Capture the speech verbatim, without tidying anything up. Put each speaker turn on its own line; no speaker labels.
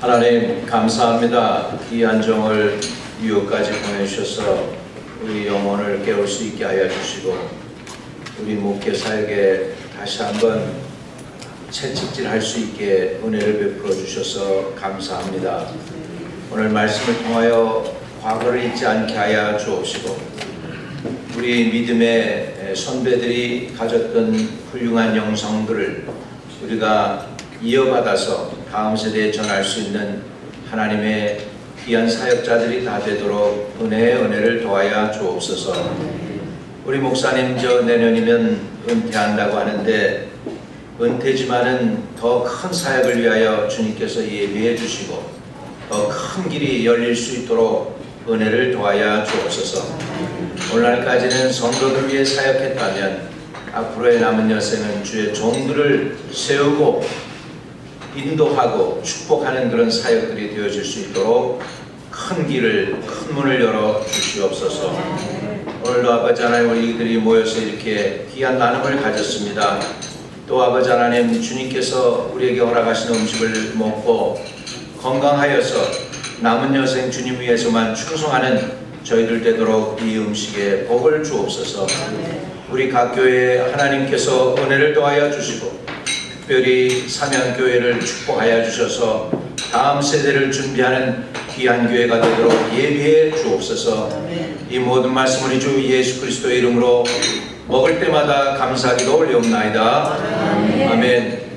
하나님 감사합니다. 이 안정을 유효까지 보내주셔서 우리 영혼을 깨울 수 있게 하여 주시고 우리 목회사에게 다시 한번 채찍질할 수 있게 은혜를 베풀어 주셔서 감사합니다. 오늘 말씀을 통하여 과거를 잊지 않게 하여 주옵시고 우리 믿음의 선배들이 가졌던 훌륭한 영성들을 우리가 이어받아서 다음 세대에 전할 수 있는 하나님의 귀한 사역자들이 다 되도록 은혜의 은혜를 더하여 주옵소서. 우리 목사님 저 내년이면 은퇴한다고 하는데 은퇴지만은 더 큰 사역을 위하여 주님께서 예비해 주시고 더 큰 길이 열릴 수 있도록 은혜를 더하여 주옵소서. 오늘날까지는 성도를 위해 사역했다면 앞으로의 남은 여생은 주의 종들을 세우고 인도하고 축복하는 그런 사역들이 되어질 수 있도록 큰 길을, 큰 문을 열어 주시옵소서. 오늘도 아버지 하나님 우리들이 모여서 이렇게 귀한 나눔을 가졌습니다. 또 아버지 하나님 주님께서 우리에게 허락하신 음식을 먹고 건강하여서 남은 여생 주님 위해서만 충성하는 저희들 되도록 이 음식에 복을 주옵소서. 우리 각 교회에 하나님께서 은혜를 더하여 주시고 특별히 삼양교회를 축복하여 주셔서 다음 세대를 준비하는 귀한 교회가 되도록 예비해 주옵소서. 이 모든 말씀을 주 예수 그리스도의 이름으로 먹을 때마다 감사하기로 올려옵나이다. 아멘.